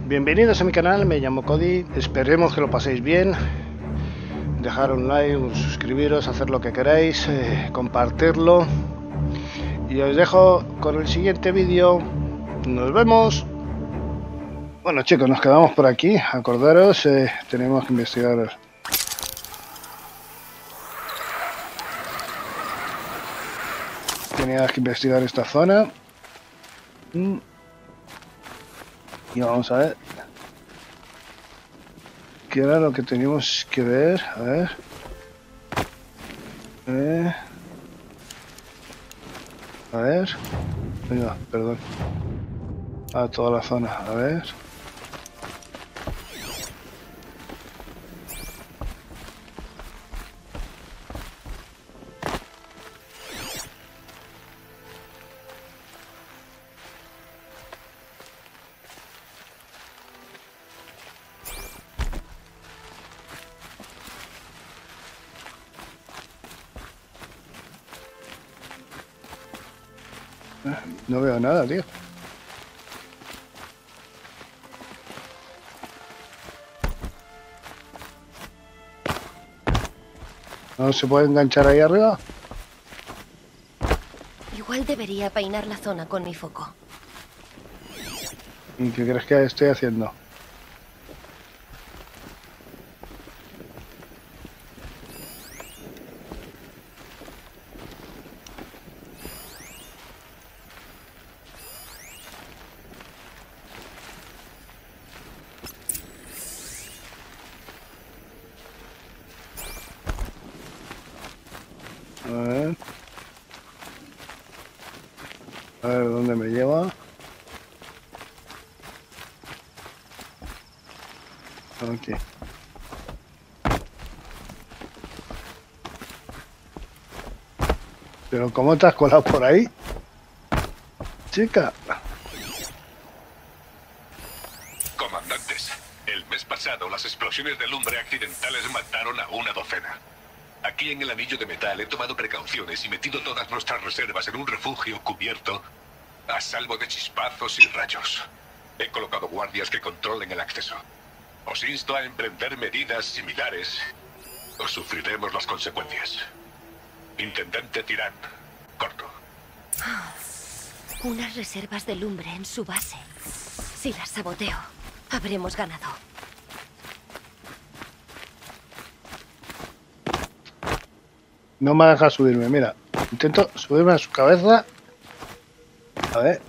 Bienvenidos a mi canal, me llamo Cody, esperemos que lo paséis bien, dejar un like, suscribiros, hacer lo que queráis, compartirlo y os dejo con el siguiente vídeo. Nos vemos. Bueno chicos, nos quedamos por aquí, acordaros, tenemos que investigar. Tenía que investigar esta zona. Y vamos a ver qué era lo que teníamos que ver. A ver. A ver. Venga, perdón. A toda la zona. A ver. No veo nada, tío. ¿No se puede enganchar ahí arriba? Igual debería peinar la zona con mi foco. ¿Y qué crees que estoy haciendo? A ver dónde me lleva. Aquí. Pero ¿cómo te has colado por ahí, chica? Comandantes, el mes pasado las explosiones de lumbre accidentales mataron a una docena. Aquí en el anillo de metal he tomado precauciones y metido todas nuestras reservas en un refugio cubierto a salvo de chispazos y rayos. He colocado guardias que controlen el acceso. Os insto a emprender medidas similares o sufriremos las consecuencias. Intendente Tirán, corto. Unas reservas de lumbre en su base. Si las saboteo, habremos ganado. No me deja subirme, mira. Intento subirme a su cabeza. A ver.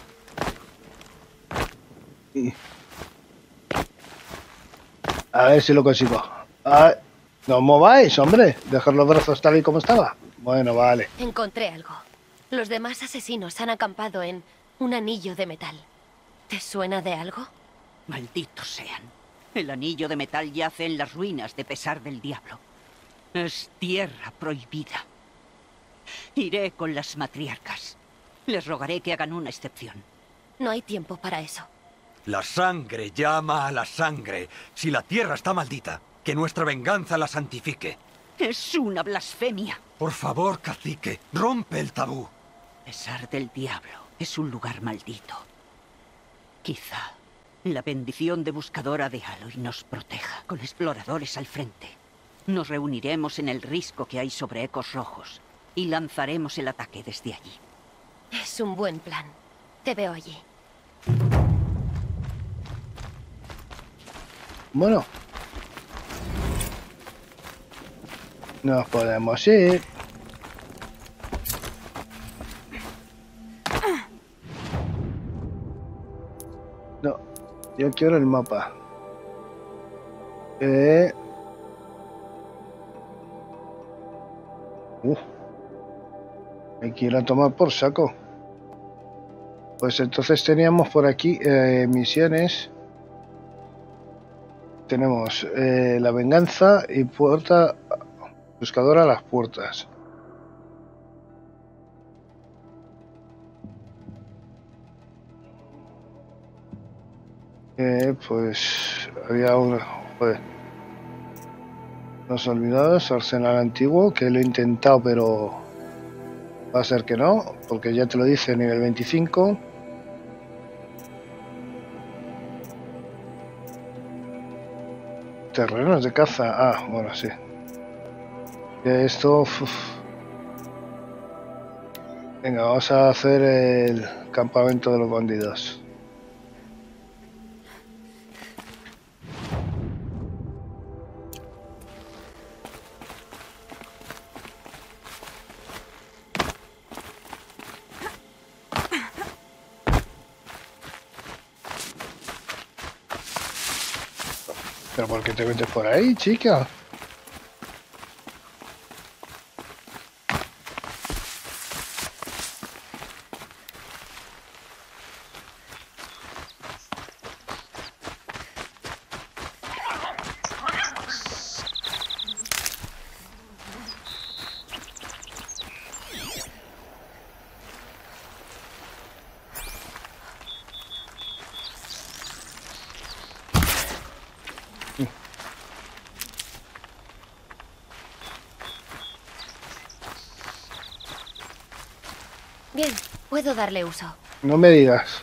A ver si lo consigo. Ay, no os mováis, hombre. Dejar los brazos tal y como estaba. Bueno, vale. Encontré algo. Los demás asesinos han acampado en un anillo de metal. ¿Te suena de algo? Malditos sean. El anillo de metal yace en las ruinas de Pesar del Diablo. Es tierra prohibida. Iré con las matriarcas. Les rogaré que hagan una excepción. No hay tiempo para eso. La sangre llama a la sangre. Si la tierra está maldita, que nuestra venganza la santifique. Es una blasfemia. Por favor, cacique, rompe el tabú. Pesar del Diablo es un lugar maldito. Quizá la bendición de Buscadora de Aloy nos proteja. Con exploradores al frente, nos reuniremos en el risco que hay sobre Ecos Rojos y lanzaremos el ataque desde allí. Es un buen plan. Te veo allí. Bueno. Nos podemos ir. No, yo quiero el mapa. Me quiero tomar por saco. Pues entonces teníamos por aquí misiones. Tenemos la venganza y puerta buscadora a las puertas. Pues había una. Joder. Los olvidados, arsenal antiguo, que lo he intentado, pero va a ser que no, porque ya te lo dice nivel 25. Terrenos de caza. Ah, bueno, sí. Esto... uf. Venga, vamos a hacer el campamento de los bandidos. ¿Pero por qué te metes por ahí, chica? Bien, puedo darle uso. No me digas.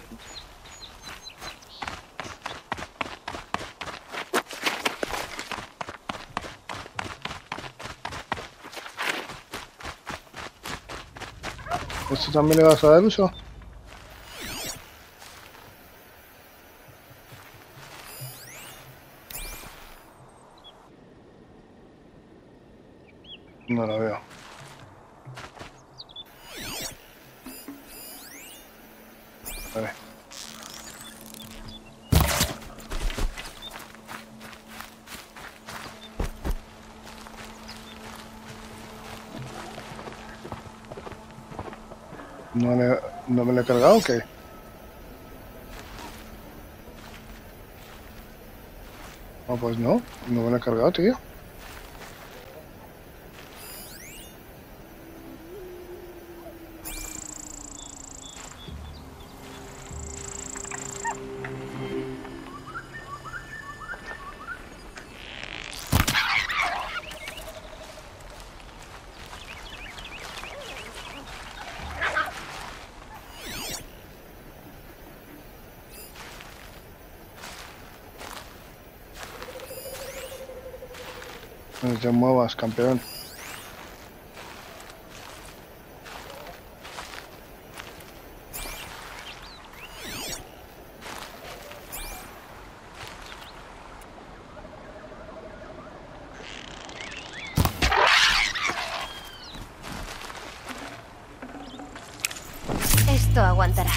¿Esto también le vas a dar uso? No lo veo. Vale. ¿No me lo he cargado o qué? No, pues no me lo he cargado, tío. No te muevas, campeón. Esto aguantará.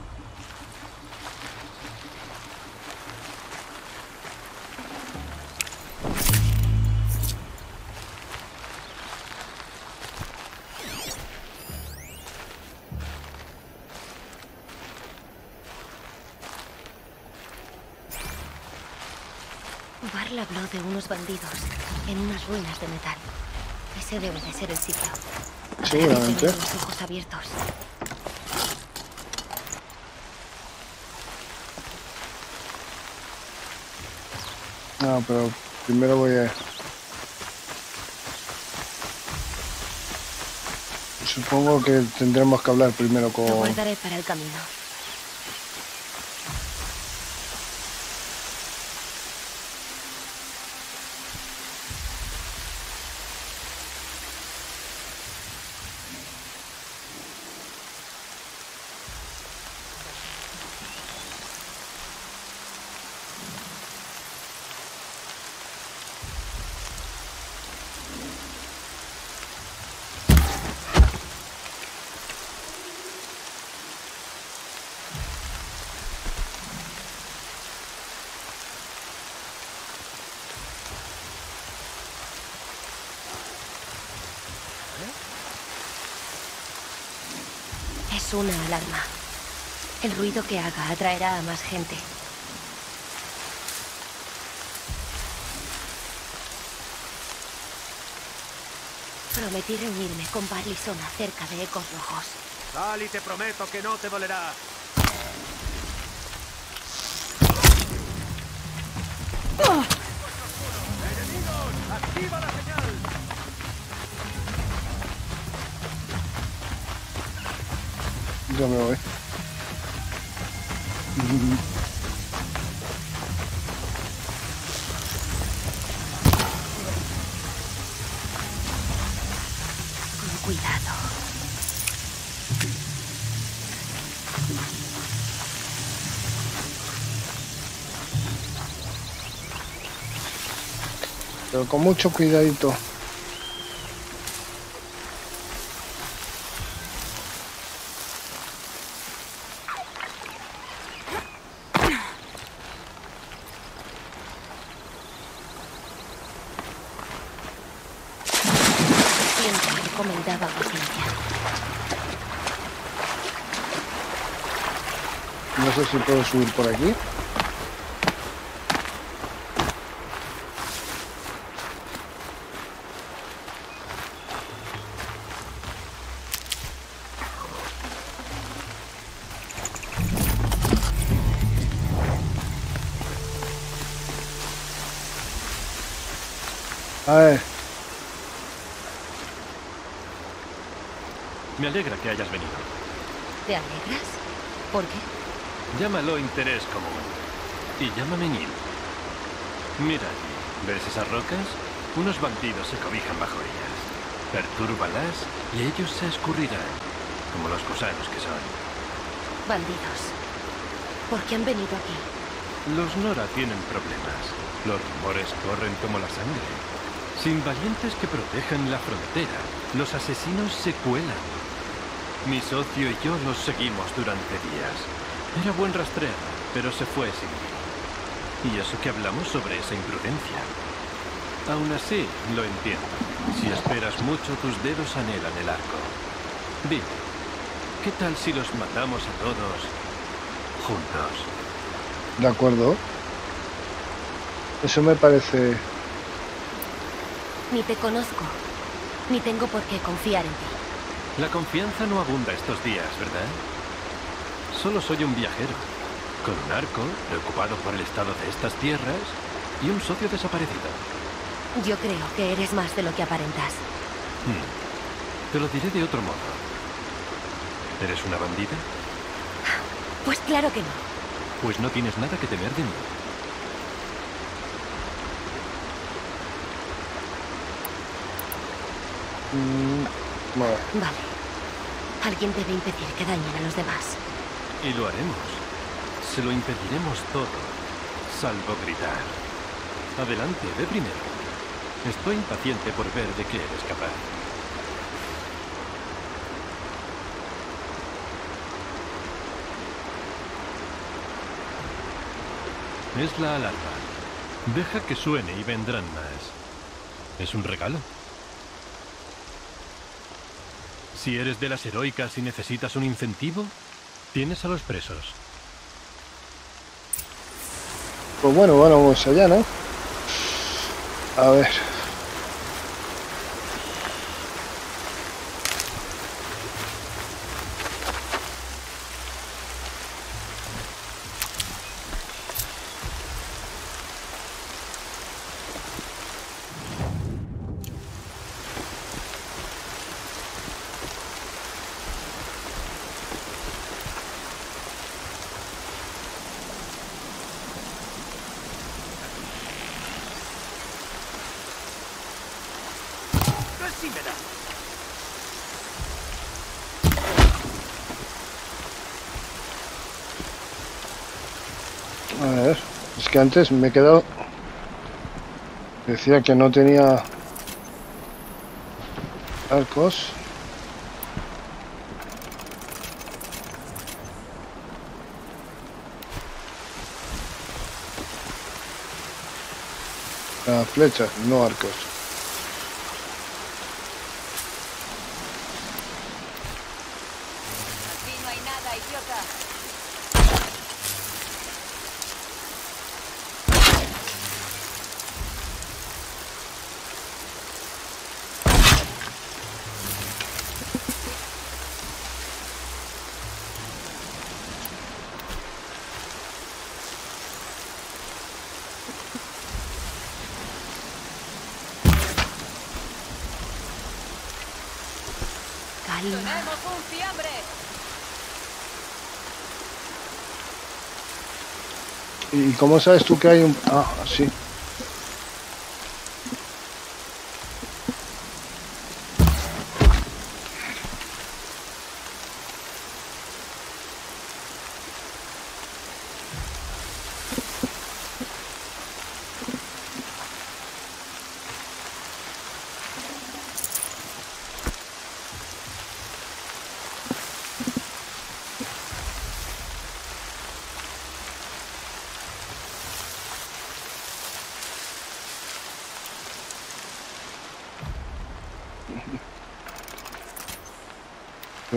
Barl habló de unos bandidos en unas ruinas de metal. Ese debe de ser el sitio. Seguramente. Tienen los ojos abiertos. No, pero primero voy a... Supongo que tendremos que hablar primero Lo con... guardaré para el camino. Es una alarma. El ruido que haga atraerá a más gente. Prometí reunirme con Barl y Sona cerca de Ecos Rojos. Sal y te prometo que no te dolerá. ¡Enemigos! ¡Activa la señal! Yo me voy. Pero con mucho cuidadito. Siempre recomendaba paciencia. No sé si puedo subir por aquí. A ver, Me alegra que hayas venido. ¿Te alegras? ¿Por qué? Llámalo interés común. Y llámame Neil. Mira allí. ¿Ves esas rocas? Unos bandidos se cobijan bajo ellas. Pertúrbalas y ellos se escurrirán, como los gusanos que son. Bandidos. ¿Por qué han venido aquí? Los Nora tienen problemas. Los rumores corren como la sangre. Sin valientes que protejan la frontera, los asesinos se cuelan. Mi socio y yo los seguimos durante días. Era buen rastreo, pero se fue sin mí. Y eso que hablamos sobre esa imprudencia. Aún así, lo entiendo. Si esperas mucho, tus dedos anhelan el arco. Dime, ¿qué tal si los matamos a todos juntos? de acuerdo. Eso me parece... Ni te conozco, ni tengo por qué confiar en ti. La confianza no abunda estos días, ¿verdad? Solo soy un viajero, con un arco, preocupado por el estado de estas tierras, y un socio desaparecido. Yo creo que eres más de lo que aparentas. Te lo diré de otro modo. ¿Eres una bandida? Pues claro que no. Pues no tienes nada que temer de mí. Bueno, Vale. Alguien debe impedir que dañen a los demás. Y lo haremos. Se lo impediremos todo, salvo gritar. Adelante, ve primero. Estoy impaciente por ver de qué eres capaz. Es la alarma. Deja que suene y vendrán más. ¿Es un regalo? Si eres de las heroicas y necesitas un incentivo, tienes a los presos. pues bueno, vamos allá, ¿no? A ver. A ver, es que antes me he quedado... Decía que no tenía arcos. Flechas, no arcos. Aquí no hay nada, idiota. Calma. ¡Tenemos un fiambre! ¿Y cómo sabes tú que hay un...? Ah, sí.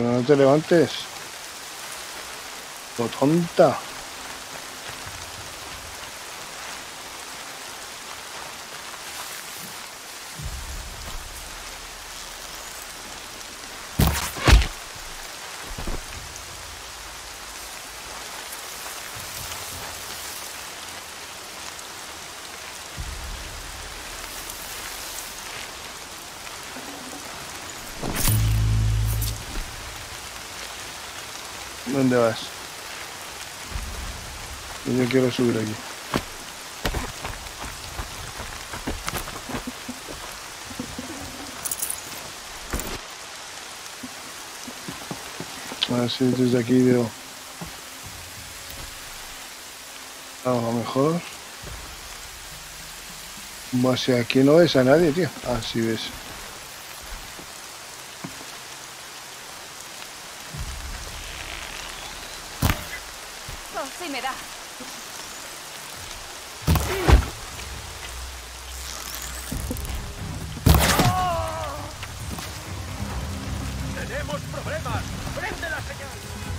Pero no te levantes. ¡Oh, tonta! ¿Dónde vas? Yo quiero subir aquí. A ver si desde aquí veo algo mejor. Hacia aquí no ves a nadie, tío. Ah, sí ves. Oh, sí me da. ¡Tenemos problemas! ¡Prende la señal!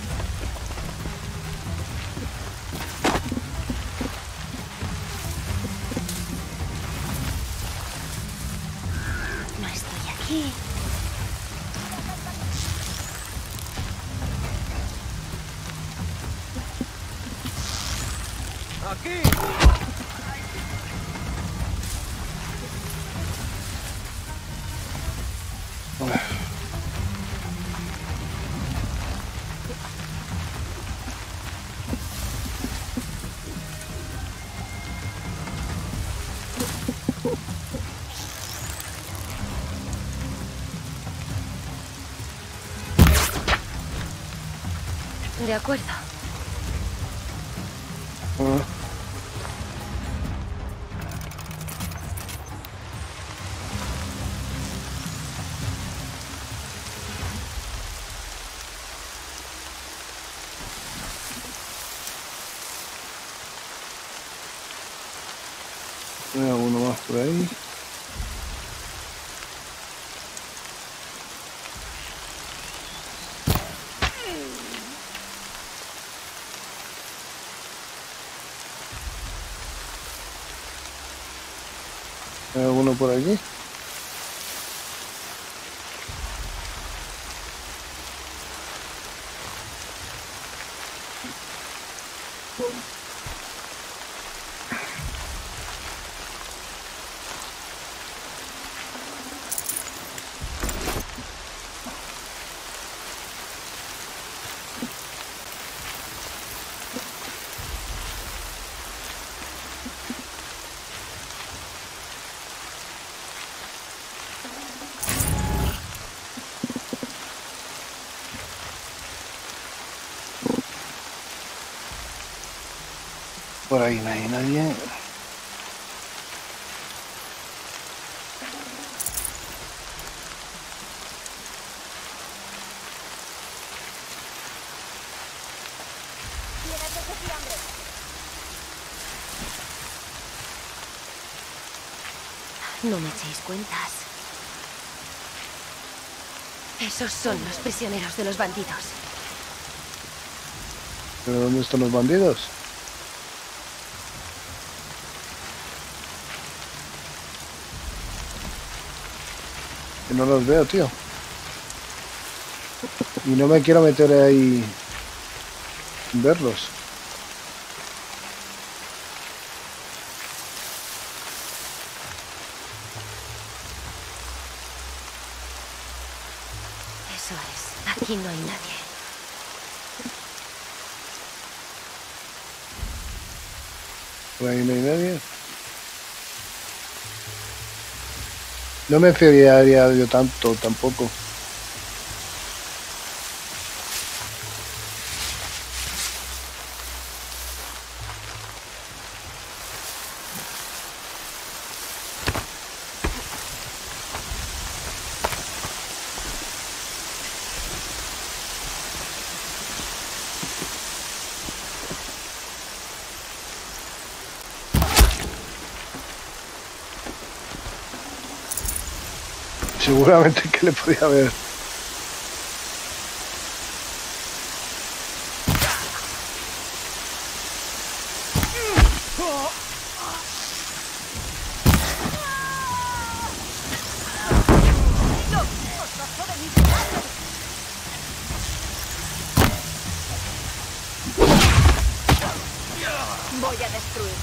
No estoy aquí. ¡Aquí! De acuerdo. Ah. Hay alguno más por ahí. ¿Hay alguno por aquí? Por ahí no hay nadie. No me echéis cuentas. Esos son los prisioneros de los bandidos. ¿Pero dónde están los bandidos? Que no los veo, tío. Y no me quiero meter ahí sin verlos. Eso es. Aquí no hay nadie. Por ahí no hay nadie. No me fiaría yo tanto tampoco. Seguramente que le podía haber Voy a destruir.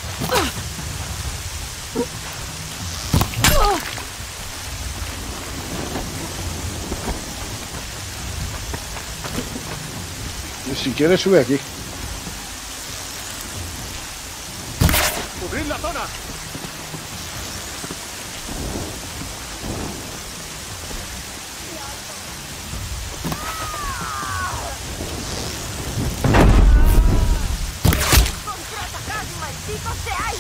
Y si quieres sube aquí. ¡Cubrid la zona! ¡Contraatacad, malditos seáis!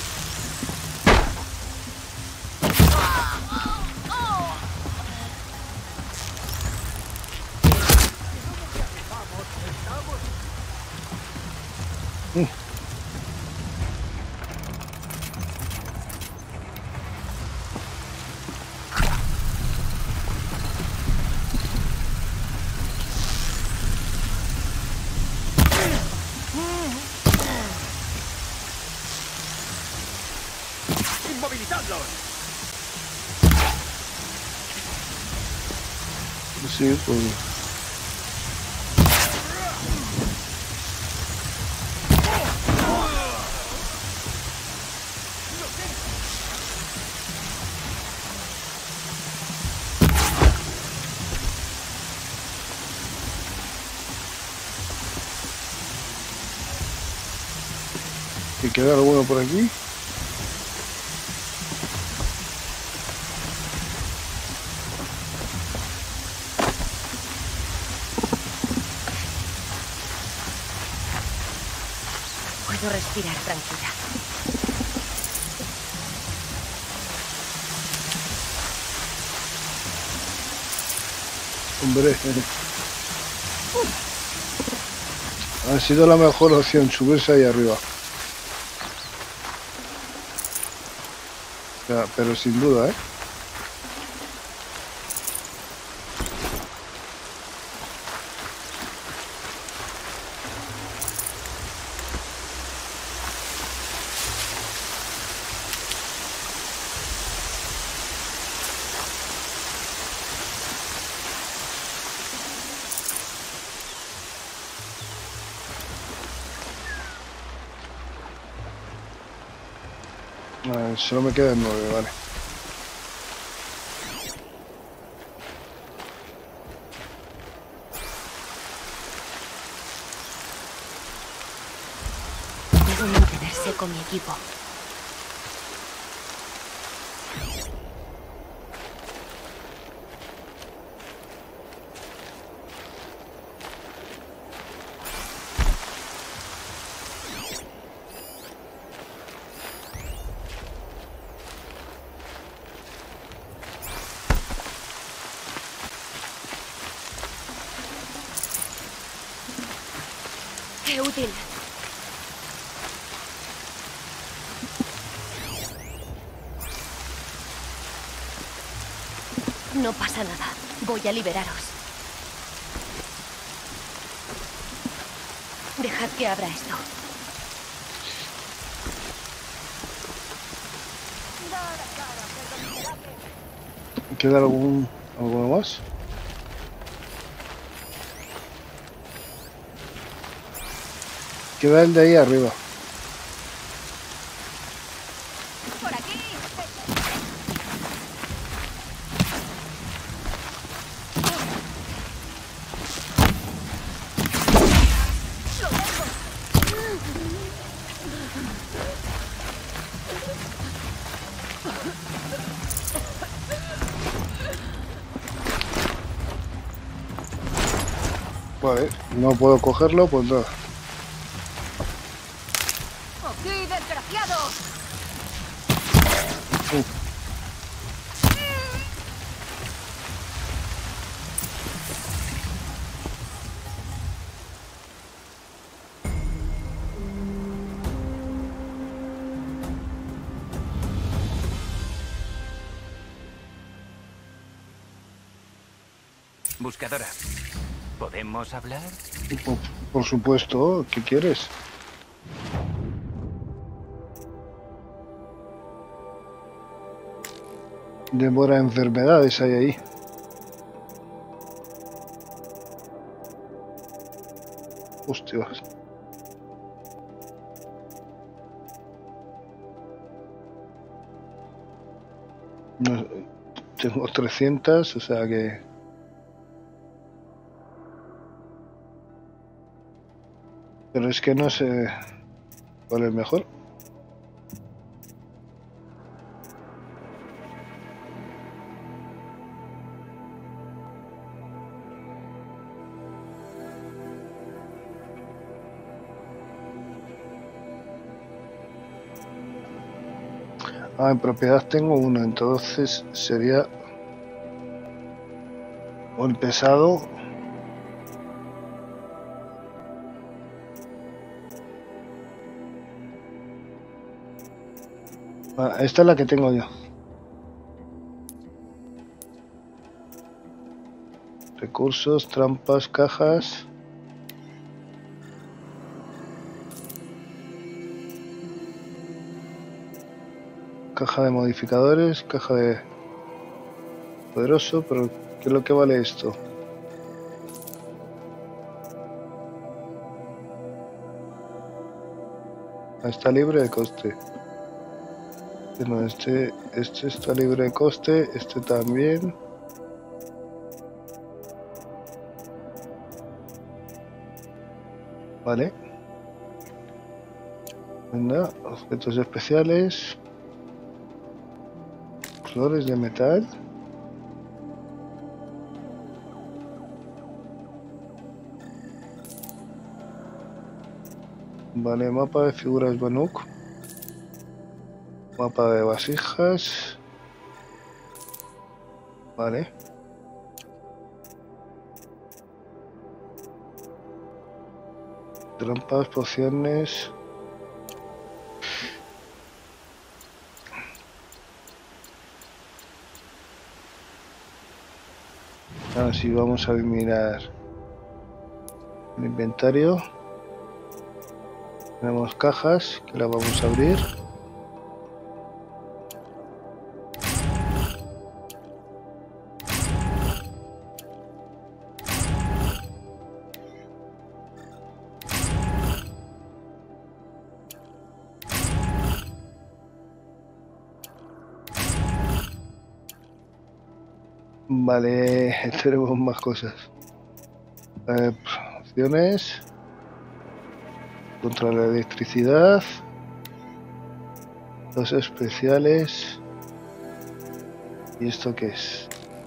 ¡Inmovilizadlos! Sí, pues... ¿Y queda alguno por aquí? Puedo respirar tranquila. Hombre, ha sido la mejor opción subirse ahí arriba. O sea, pero sin duda, ¿eh? Solo me quedan 9, vale. Debo mantenerse con mi equipo. ¡Qué útil! No pasa nada. Voy a liberaros. Dejad que abra esto. ¿Queda alguno más? Queda el de ahí arriba. ¡Por aquí! ¡Lo tengo! Vale, no puedo cogerlo, pues nada. ¡Aquí, desgraciado! Buscadora, ¿podemos hablar? Por supuesto, ¿qué quieres? Devora enfermedades hay ahí. Hostias. No, tengo 300, o sea que... Pero es que no sé cuál es mejor. Ah, en propiedad tengo uno, entonces sería o el pesado esta es la que tengo yo. Recursos, trampas, cajas. Caja de modificadores, caja de poderoso, pero ¿qué es lo que vale esto? Está libre de coste. No, este está libre de coste, este también. Vale. Venga, objetos especiales. Flores de metal. Vale, mapa de figuras Banuk. Mapa de vasijas. Vale. Trampas, pociones. Así vamos a mirar el inventario. Tenemos cajas que las vamos a abrir. Vale, tenemos más cosas. Opciones. Contra la electricidad. Dos especiales. ¿Y esto qué es?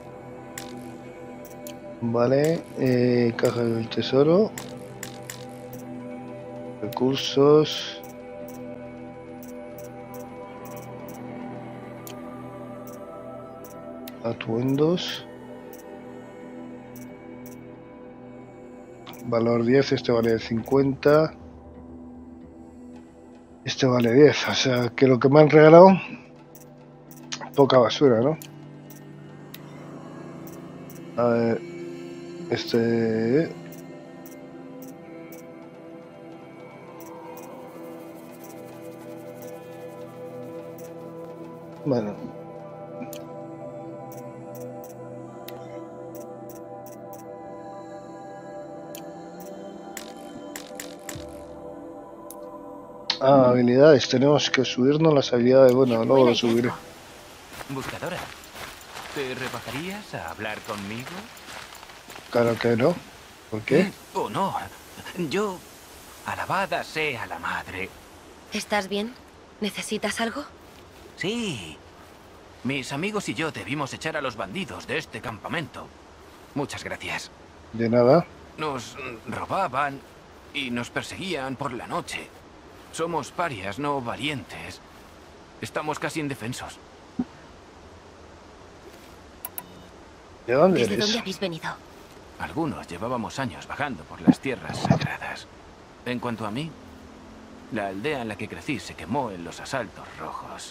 Vale, caja del tesoro. Recursos. Atuendos. Valor 10, este vale 50. Este vale 10, o sea que lo que me han regalado, poca basura, ¿no? A ver, este... Bueno. Ah, habilidades, tenemos que subirnos las habilidades, bueno, luego lo subiré. Buscadora, ¿te rebajarías a hablar conmigo? Claro que no. ¿Por qué? Oh, no. Yo... Alabada sea la madre. ¿Estás bien? ¿Necesitas algo? Sí. Mis amigos y yo debimos echar a los bandidos de este campamento. Muchas gracias. De nada. Nos robaban y nos perseguían por la noche. Somos parias, no valientes. Estamos casi indefensos. ¿De dónde ¿Desde eres? dónde habéis venido? Algunos llevábamos años vagando por las tierras sagradas. En cuanto a mí, la aldea en la que crecí se quemó en los asaltos rojos.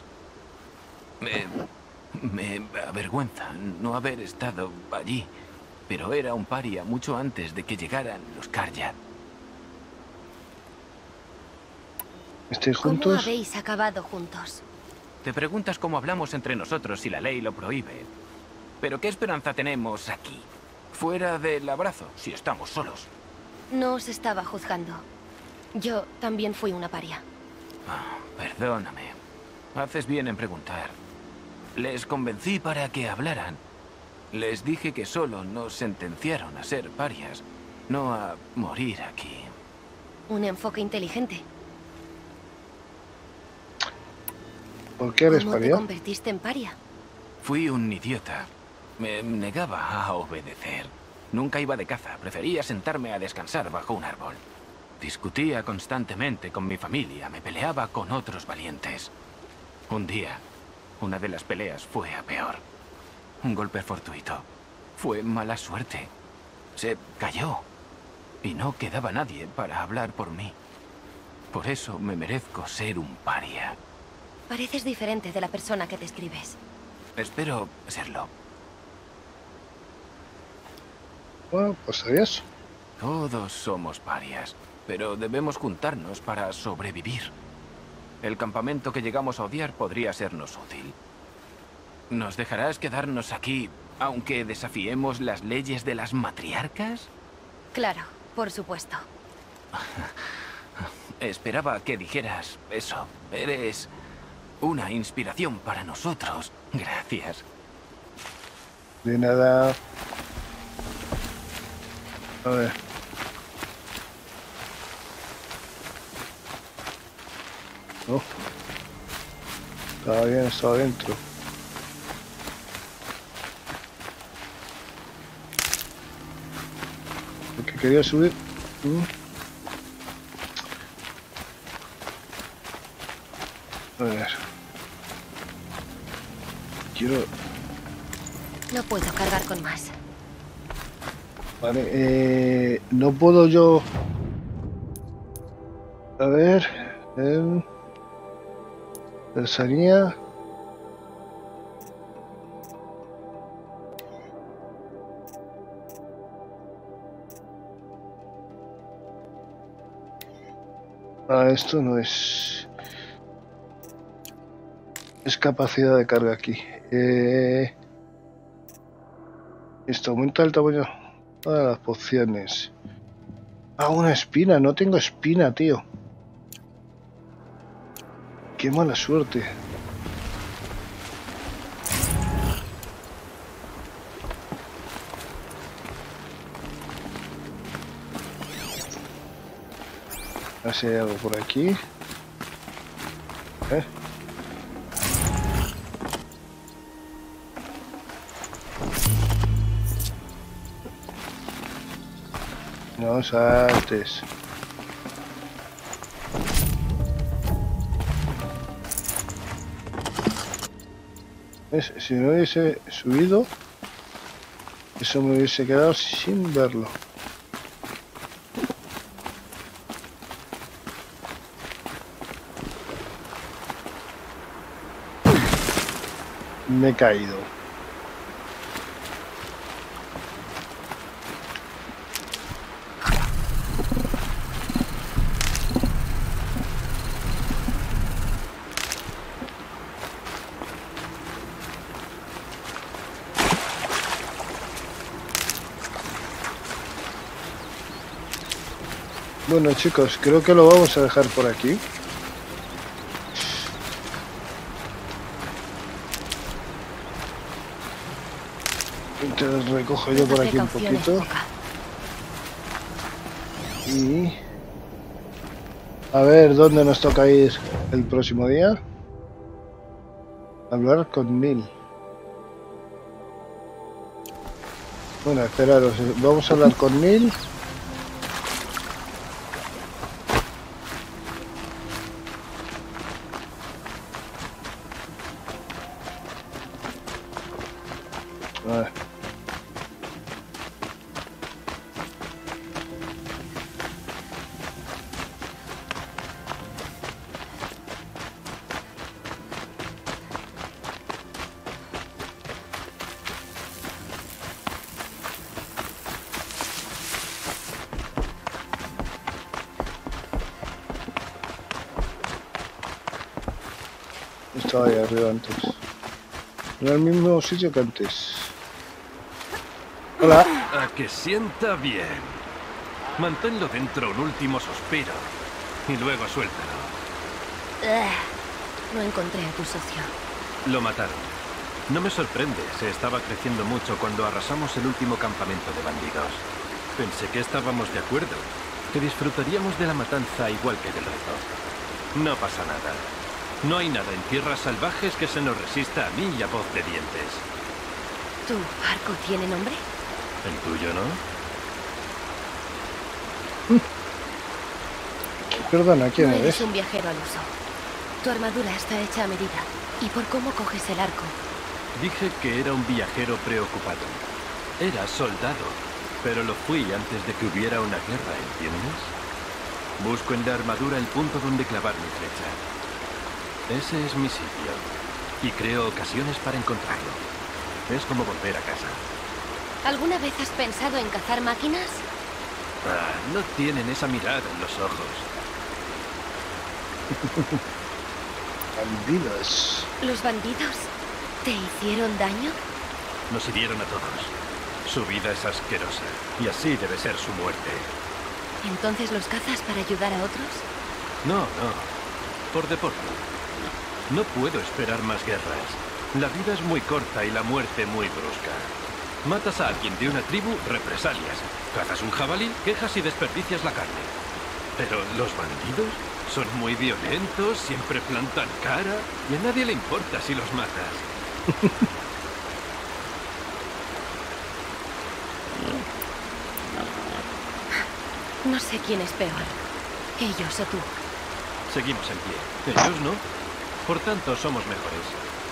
Me avergüenza no haber estado allí, pero era un paria mucho antes de que llegaran los Karja. ¿Estáis ¿Cómo juntos? habéis acabado juntos? Te preguntas cómo hablamos entre nosotros si la ley lo prohíbe. Pero ¿qué esperanza tenemos aquí? Fuera del abrazo, si estamos solos. No os estaba juzgando. Yo también fui una paria. Perdóname. Haces bien en preguntar. Les convencí para que hablaran. Les dije que solo nos sentenciaron a ser parias, no a morir aquí. Un enfoque inteligente. ¿Por qué eres ¿Cómo te paria? convertiste en paria? Fui un idiota. Me negaba a obedecer. Nunca iba de caza. Prefería sentarme a descansar bajo un árbol. Discutía constantemente con mi familia. Me peleaba con otros valientes. Un día, una de las peleas fue a peor. Un golpe fortuito. Fue mala suerte. Se cayó. Y no quedaba nadie para hablar por mí. Por eso me merezco ser un paria. Pareces diferente de la persona que describes. Espero serlo. Bueno, pues adiós. Todos somos parias, pero debemos juntarnos para sobrevivir. El campamento que llegamos a odiar podría sernos útil. ¿Nos dejarás quedarnos aquí, aunque desafiemos las leyes de las matriarcas? Claro, por supuesto. Esperaba que dijeras eso. Eres una inspiración para nosotros. Gracias. De nada. A ver. No. Estaba bien, estaba adentro. Porque quería subir. A ver. Quiero... No puedo cargar con más. Vale, no puedo yo... A ver... Artesanía... esto no es... Es capacidad de carga aquí. Esto aumenta el tamaño de las pociones. Una espina. No tengo espina, tío. Qué mala suerte. A ver si hay algo por aquí. No saltes. ¿Ves? Si no hubiese subido, eso me hubiese quedado sin verlo. Me he caído. Bueno chicos, creo que lo vamos a dejar por aquí. Entonces recojo yo por aquí un poquito. Y... a ver dónde nos toca ir el próximo día. Hablar con Neil. Bueno, esperaros, vamos a hablar con Neil. A ver. Estaba ahí arriba antes. En el mismo sitio que antes. Hola. A que sienta bien. Manténlo dentro un último suspiro. Y luego suéltalo. No encontré a tu socio. Lo mataron. No me sorprende, se estaba creciendo mucho cuando arrasamos el último campamento de bandidos. Pensé que estábamos de acuerdo, que disfrutaríamos de la matanza igual que del resto. No pasa nada. No hay nada en tierras salvajes que se nos resista a mí y a voz de dientes. ¿Tu barco tiene nombre? ¿El tuyo no? Perdona, ¿quién No eres? eres un viajero al uso. Tu armadura está hecha a medida. ¿Y por cómo coges el arco? Dije que era un viajero preocupado. Era soldado, pero lo fui antes de que hubiera una guerra, ¿entiendes? Busco en la armadura el punto donde clavar mi flecha. Ese es mi sitio, y creo ocasiones para encontrarlo. Es como volver a casa. ¿Alguna vez has pensado en cazar máquinas? No tienen esa mirada en los ojos. Bandidos. ¿Los bandidos te hicieron daño? Nos hirieron a todos. Su vida es asquerosa, y así debe ser su muerte. ¿Entonces los cazas para ayudar a otros? No, por deporte. No puedo esperar más guerras. La vida es muy corta y la muerte muy brusca. Matas a alguien de una tribu, represalias. Cazas un jabalí, quejas y desperdicias la carne. Pero los bandidos son muy violentos, siempre plantan cara y a nadie le importa si los matas. No sé quién es peor, ellos o tú. Seguimos en pie. Ellos no. Por tanto, somos mejores.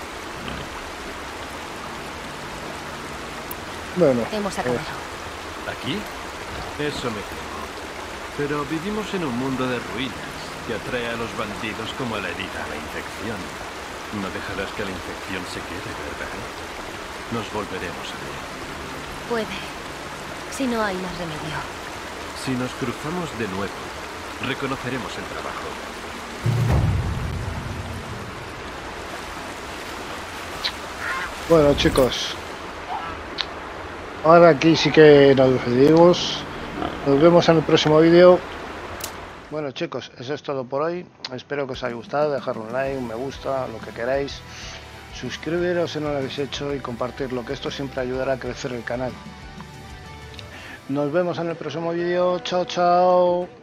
Bueno, Hemos acabado. ¿Aquí? Eso me temo. Pero vivimos en un mundo de ruinas que atrae a los bandidos como a la herida a la infección. No dejarás que la infección se quede, ¿verdad? Nos volveremos a ver. Puede, si no hay más remedio. Si nos cruzamos de nuevo, reconoceremos el trabajo. bueno chicos. Ahora aquí sí que nos despedimos. Nos vemos en el próximo vídeo. Bueno chicos, eso es todo por hoy. Espero que os haya gustado. Dejar un like, un me gusta, lo que queráis. Suscribiros si no lo habéis hecho y compartirlo, que esto siempre ayudará a crecer el canal. Nos vemos en el próximo vídeo. Chao, chao.